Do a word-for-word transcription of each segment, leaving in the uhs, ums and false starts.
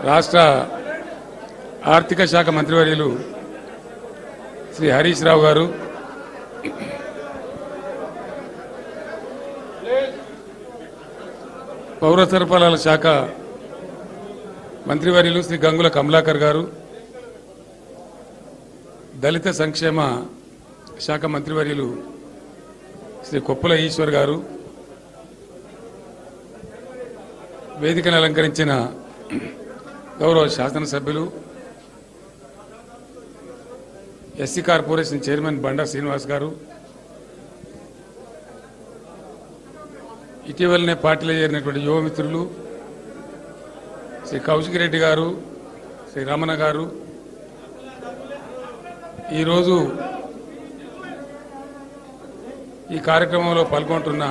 రాష్ట్ర ఆర్థిక శాఖ మంత్రివర్యులు శ్రీ హరీష్ రావు గారు, పౌర సరఫరాల శాఖ మంత్రివర్యులు శ్రీ గంగుల కమలాకర్ గారు, దళిత సంక్షేమ శాఖ మంత్రివర్యులు శ్రీ కొప్పుల ఈశ్వర్ గారు, వేదికను అలంకరించిన గౌరవ శాసనసభ్యులు, SC corporation chairman Banda Srinivas గారు, ఇటీవలనే పార్టీలో చేరినటువంటి యువ మిత్రులు శ్రీ కౌశిక్ రెడ్డి గారు, శ్రీ రమణ గారు, ఈరోజు ఈ కార్యక్రమంలో పాల్గొంటున్న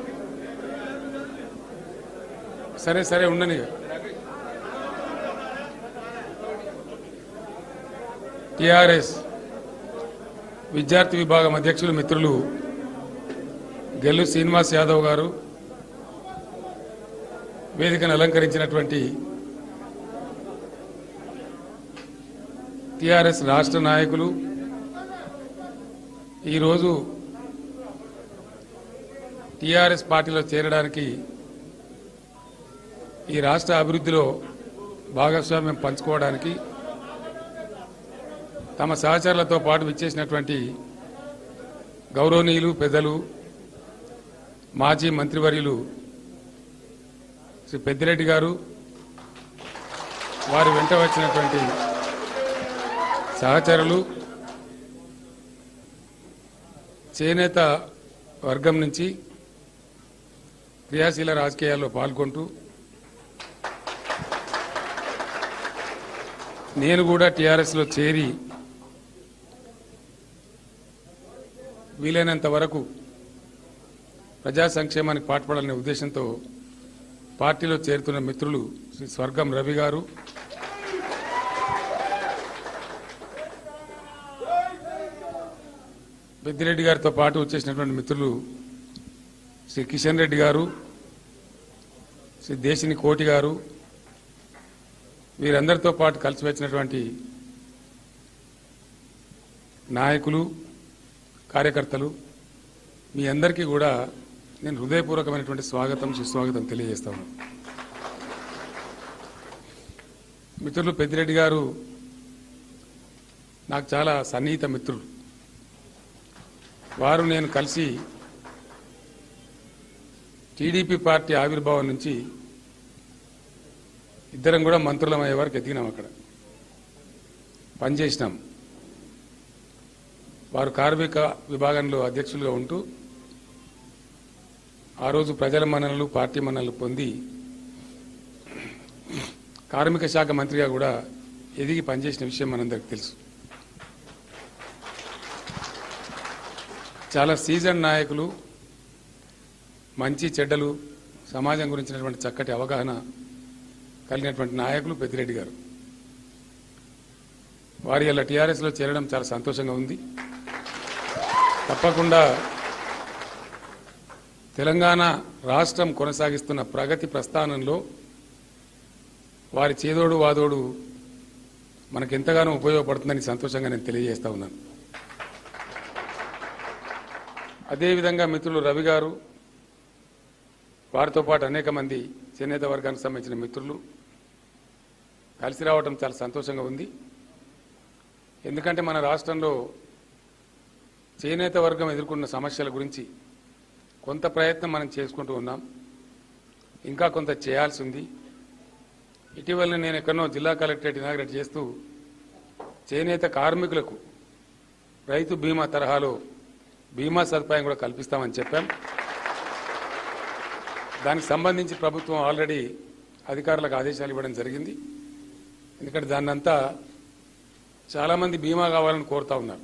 సరే సరే ఉండని టిఆర్ఎస్ విద్యార్థి విభాగం అధ్యక్షులు మిత్రులు గెల్లు శ్రీనివాస్ యాదవ్ గారు, వేదికను అలంకరించినటువంటి టిఆర్ఎస్ రాష్ట్ర నాయకులు, ఈరోజు టిఆర్ఎస్ పార్టీలో చేరడానికి, ఈ రాష్ట్ర అభివృద్ధిలో భాగస్వామ్యం పంచుకోవడానికి తమ సహచరులతో పాటు విచ్చేసినటువంటి గౌరవనీయులు పెద్దలు మాజీ మంత్రివర్యులు శ్రీ పెద్దిరెడ్డి గారు, వారి వెంట వచ్చినటువంటి సహచరులు, చేనేత వర్గం నుంచి క్రియాశీల రాజకీయాల్లో పాల్గొంటూ నేను కూడా టీఆర్ఎస్లో చేరి వీలైనంత వరకు ప్రజా సంక్షేమానికి పాటుపడాలనే ఉద్దేశంతో పార్టీలో చేరుతున్న మిత్రులు శ్రీ స్వర్గం రవి గారు, పెద్దిరెడ్డి గారితో పాటు వచ్చేసినటువంటి మిత్రులు శ్రీ కిషన్ రెడ్డి గారు, శ్రీ దేశిని కోటి గారు, వీరందరితో పాటు కలిసి వచ్చినటువంటి నాయకులు, కార్యకర్తలు, మీ అందరికీ కూడా నేను హృదయపూర్వకమైనటువంటి స్వాగతం సుస్వాగతం తెలియజేస్తాను. మిత్రులు పెద్దిరెడ్డి గారు నాకు చాలా సన్నిహిత మిత్రులు. వారు నేను కలిసి టీడీపీ పార్టీ ఆవిర్భావం నుంచి ఇద్దరం కూడా మంత్రులం అయ్యే వరకు ఎదిగినాం, అక్కడ పనిచేసినాం. వారు కార్మిక విభాగంలో అధ్యక్షులుగా ఉంటూ ఆ రోజు ప్రజల మన్ననలు, పార్టీ మన్ననలు పొంది కార్మిక శాఖ మంత్రిగా కూడా ఎదిగి పనిచేసిన విషయం మనందరికీ తెలుసు. చాలా సీజన్ నాయకులు, మంచి చెడ్డలు, సమాజం గురించినటువంటి చక్కటి అవగాహన కలిగినటువంటి నాయకులు పెద్దిరెడ్డి గారు. వారి ఇలా టీఆర్ఎస్లో చేరడం చాలా సంతోషంగా ఉంది. తప్పకుండా తెలంగాణ రాష్ట్రం కొనసాగిస్తున్న ప్రగతి ప్రస్థానంలో వారి చేదోడు వాదోడు మనకెంతగానో ఉపయోగపడుతుందని సంతోషంగా నేను తెలియజేస్తా ఉన్నాను. అదేవిధంగా మిత్రులు రవి గారు, వారితో పాటు అనేక మంది చేనేత వర్గానికి సంబంధించిన మిత్రులు కలిసి రావడం చాలా సంతోషంగా ఉంది. ఎందుకంటే మన రాష్ట్రంలో చేనేత వర్గం ఎదుర్కొన్న సమస్యల గురించి కొంత ప్రయత్నం మనం చేసుకుంటూ ఉన్నాం, ఇంకా కొంత చేయాల్సి ఉంది. ఇటీవల నేను ఎక్కడో జిల్లా కలెక్టరేట్ ఇనాగ్రేట్ చేస్తూ చేనేత కార్మికులకు రైతు బీమా తరహాలో బీమా సదుపాయం కూడా కల్పిస్తామని చెప్పాం. దానికి సంబంధించి ప్రభుత్వం ఆల్రెడీ అధికారులకు ఆదేశాలు ఇవ్వడం జరిగింది. ఎందుకంటే దాన్నంతా చాలామంది బీమా కావాలని కోరుతా ఉన్నారు.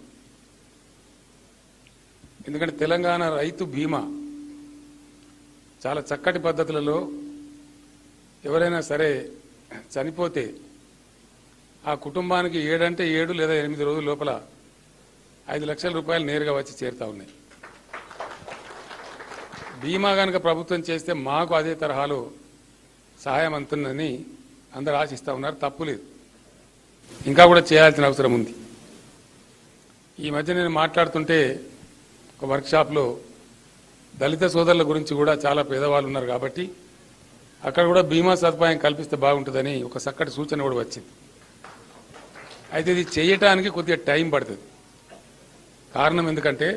ఎందుకంటే తెలంగాణ రైతు బీమా చాలా చక్కటి పద్ధతులలో ఎవరైనా సరే చనిపోతే ఆ కుటుంబానికి ఏడంటే ఏడు లేదా ఎనిమిది రోజుల లోపల ఐదు లక్షల రూపాయలు నేరుగా వచ్చి చేరుతా ఉన్నాయి. బీమా కనుక ప్రభుత్వం చేస్తే మాకు అదే తరహాలో సహాయం అందుతుందని అందరూ ఆశిస్తూ ఉన్నారు, తప్పులేదు. ఇంకా కూడా చేయాల్సిన అవసరం ఉంది. ఈ మధ్య నేను మాట్లాడుతుంటే ఒక వర్క్షాప్లో దళిత సోదరుల గురించి కూడా చాలా పేదవాళ్ళు ఉన్నారు కాబట్టి అక్కడ కూడా బీమా సదుపాయం కల్పిస్తే బాగుంటుందని ఒక చక్కటి సూచన కూడా వచ్చింది. అయితే ఇది చేయటానికి కొద్దిగా టైం పడుతుంది. కారణం ఎందుకంటే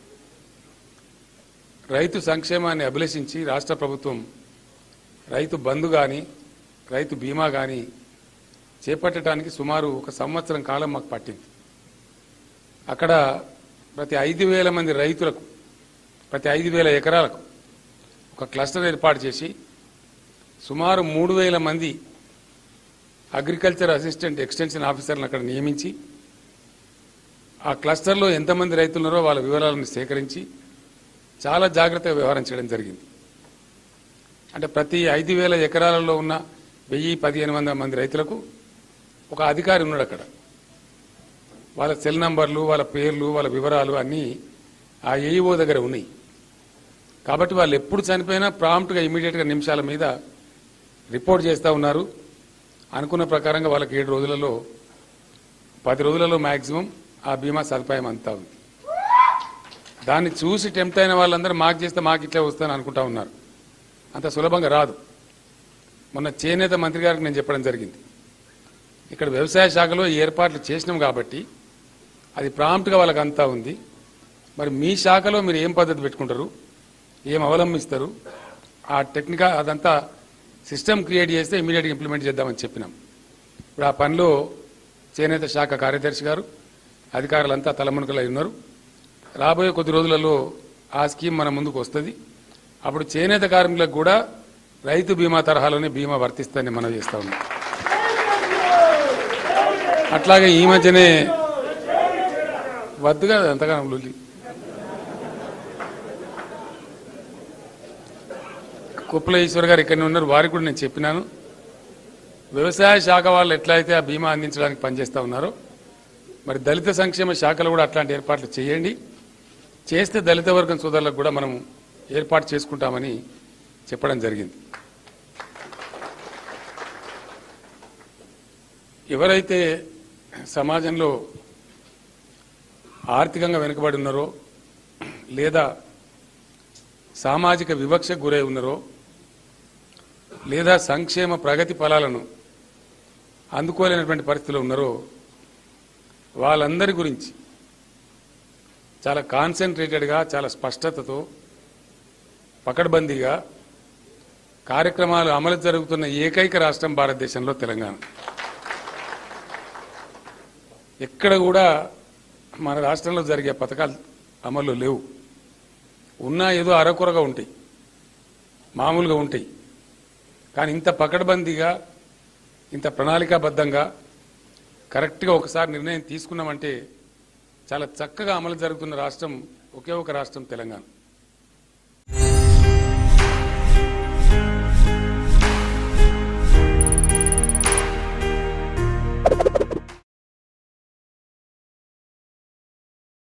రైతు సంక్షేమాన్ని అభిలషించి రాష్ట్ర ప్రభుత్వం రైతు బంధు కానీ రైతు బీమా కానీ చేపట్టడానికి సుమారు ఒక సంవత్సరం కాలం మాకు పట్టింది. అక్కడ ప్రతి ఐదు వేల మంది రైతులకు ప్రతి ఐదు వేల ఎకరాలకు ఒక క్లస్టర్ ఏర్పాటు చేసి సుమారు మూడు వేల మంది అగ్రికల్చర్ అసిస్టెంట్ ఎక్స్టెన్షన్ ఆఫీసర్లను అక్కడ నియమించి ఆ క్లస్టర్లో ఎంతమంది రైతులున్నారో వాళ్ళ వివరాలను సేకరించి చాలా జాగ్రత్తగా వ్యవహరించడం జరిగింది. అంటే ప్రతి ఐదు వేల ఎకరాలలో ఉన్న వెయ్యి పదిహేను వందల మంది రైతులకు ఒక అధికారి ఉన్నాడు అక్కడ. వాళ్ళ సెల్ నంబర్లు, వాళ్ళ పేర్లు, వాళ్ళ వివరాలు అన్నీ ఆ ఏఈఓ దగ్గర ఉన్నాయి. కాబట్టి వాళ్ళు ఎప్పుడు చనిపోయినా ప్రాంప్ట్గా ఇమీడియట్గా నిమిషాల మీద రిపోర్ట్ చేస్తూ ఉన్నారు. అనుకున్న ప్రకారంగా వాళ్ళకి ఏడు రోజులలో పది రోజులలో మ్యాక్సిమం ఆ బీమా సదుపాయం అంతా ఉంది. దాన్ని చూసి టెంప్ట్ అయిన వాళ్ళందరూ మాకు చేస్తే మాకు ఇట్లే వస్తానని అనుకుంటా ఉన్నారు. అంత సులభంగా రాదు. మొన్న చేనేత మంత్రి గారికి నేను చెప్పడం జరిగింది, ఇక్కడ వ్యవసాయ శాఖలో ఏర్పాట్లు చేసినాం కాబట్టి అది ప్రాంప్ట్గా వాళ్ళకి అంతా ఉంది. మరి మీ శాఖలో మీరు ఏం పద్ధతి పెట్టుకుంటారు, ఏం అవలంబిస్తారు, ఆ టెక్నికల్ అదంతా సిస్టమ్ క్రియేట్ చేస్తే ఇమీడియట్గా ఇంప్లిమెంట్ చేద్దామని చెప్పినాం. ఇప్పుడు ఆ పనిలో చేనేత శాఖ కార్యదర్శి గారు అధికారులంతా తలమునకలై ఉన్నారు. రాబోయే కొద్ది రోజులలో ఆ స్కీమ్ మన ముందుకు వస్తుంది. అప్పుడు చేనేత కార్మికులకు కూడా రైతు బీమా తరహాలోనే బీమా వర్తిస్తుందని మనం చేస్తా ఉన్నాం. అట్లాగే ఈ మధ్యనే వద్దుగా అంతగా లొల్లి కుప్పల ఈశ్వర్ గారు ఇక్కడనే ఉన్నారు, వారికి కూడా నేను చెప్పినాను. వ్యవసాయ శాఖ వాళ్ళు ఎట్లయితే ఆ బీమా అందించడానికి పనిచేస్తూ ఉన్నారో మరి దళిత సంక్షేమ శాఖలు కూడా అట్లాంటి ఏర్పాట్లు చేయండి. చేస్తే దళిత వర్గం సోదరులకు కూడా మనం ఏర్పాటు చేసుకుంటామని చెప్పడం జరిగింది. ఎవరైతే సమాజంలో ఆర్థికంగా వెనుకబడి ఉన్నారో లేదా సామాజిక వివక్షకు గురై ఉన్నారో లేదా సంక్షేమ ప్రగతి ఫలాలను అందుకోలేనటువంటి పరిస్థితుల్లో ఉన్నారో వాళ్ళందరి గురించి చాలా కాన్సన్ట్రేటెడ్గా చాలా స్పష్టతతో పకడ్బందీగా కార్యక్రమాలు అమలు జరుగుతున్న ఏకైక రాష్ట్రం భారతదేశంలో తెలంగాణ. ఎక్కడ కూడా మన రాష్ట్రంలో జరిగే పథకాలు అమల్లో లేవు. ఉన్నా ఏదో అరకొరగా ఉంటాయి, మామూలుగా ఉంటాయి. కానీ ఇంత పకడ్బందీగా ఇంత ప్రణాళికాబద్ధంగా కరెక్ట్గా ఒకసారి నిర్ణయం తీసుకున్నామంటే చాలా చక్కగా అమలు జరుగుతున్న రాష్ట్రం ఒకే ఒక రాష్ట్రం తెలంగాణ.